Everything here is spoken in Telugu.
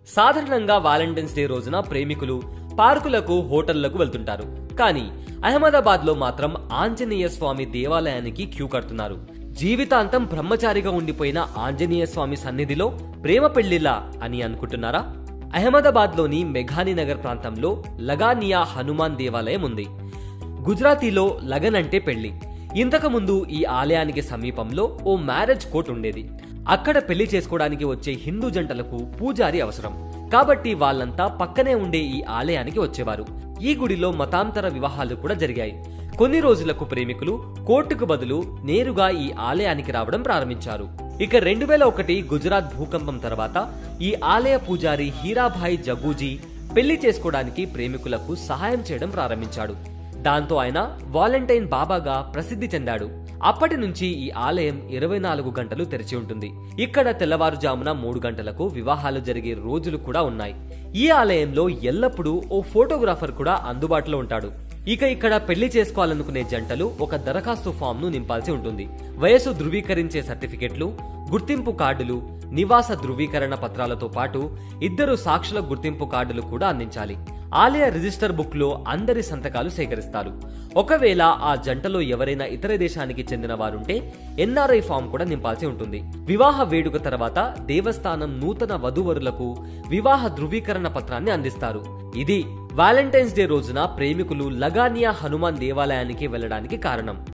సాధారణంగా వాలంటైన్స్ డే రోజున ప్రేమికులు పార్కులకు, హోటళ్లకు వెళ్తుంటారు. కానీ అహ్మదాబాద్ లో మాత్రం ఆంజనేయ స్వామి దేవాలయానికి క్యూ కడుతున్నారు. జీవితాంతం బ్రహ్మచారిగా ఉండిపోయిన ఆంజనేయ స్వామి సన్నిధిలో ప్రేమ పెళ్లిలా అని అనుకుంటున్నారా? అహ్మదాబాద్ లోని మెఘానీ నగర్ ప్రాంతంలో లగానియా హనుమాన్ దేవాలయం ఉంది. గుజరాతీలో లగన్ అంటే పెళ్లి. ఇంతకుముందు ఈ ఆలయానికి సమీపంలో ఓ మ్యారేజ్ కోర్ట్ ఉండేది. అక్కడ పెళ్లి చేసుకోవడానికి వచ్చే హిందూ జంటలకు పూజారి అవసరం. కాబట్టి వాళ్ళంతా పక్కనే ఉండే ఈ ఆలయానికి వచ్చేవారు. ఈ గుడిలో మతాంతర వివాహాలు కూడా జరిగాయి. కొన్ని రోజులకు ప్రేమికులు కోర్టుకు బదులు నేరుగా ఈ ఆలయానికి రావడం ప్రారంభించారు. ఇక 2001 గుజరాత్ భూకంపం తర్వాత ఈ ఆలయ పూజారి హీరాభాయ్ జగూజీ పెళ్లి చేసుకోవడానికి ప్రేమికులకు సహాయం చేయడం ప్రారంభించాడు. దాంతో ఆయన వాలంటైన్ బాబాగా ప్రసిద్ధి చెందాడు. అప్పటి నుంచి ఈ ఆలయం 24 గంటలు తెరిచి ఉంటుంది. ఇక్కడ తెల్లవారుజామున 3 గంటలకు వివాహాలు జరిగే రోజులు కూడా ఉన్నాయి. ఈ ఆలయంలో ఎల్లప్పుడూ ఓ ఫోటోగ్రాఫర్ కూడా అందుబాటులో ఉంటాడు. ఇక ఇక్కడ పెళ్లి చేసుకోవాలనుకునే జంటలు ఒక దరఖాస్తు ఫామ్ ను నింపాల్సి ఉంటుంది. వయసు ధృవీకరించే సర్టిఫికెట్లు, గుర్తింపు కార్డులు, నివాస ధృవీకరణ పత్రాలతో పాటు 2 సాక్షుల గుర్తింపు కార్డులు కూడా అందించాలి. ఆలయ రిజిస్టర్ బుక్ లో అందరి సంతకాలు సేకరిస్తారు. ఒకవేళ ఆ జంటలో ఎవరైనా ఇతర దేశానికి చెందిన వారుంటే ఎన్ఆర్ఐ ఫామ్ కూడా నింపాల్సి ఉంటుంది. వివాహ వేడుక తర్వాత దేవస్థానం నూతన వధూవరులకు వివాహ ధృవీకరణ పత్రాన్ని అందిస్తారు. ఇది వాలంటైన్స్ డే రోజున ప్రేమికులు లగానియా హనుమాన్ దేవాలయానికి వెళ్లడానికి కారణం.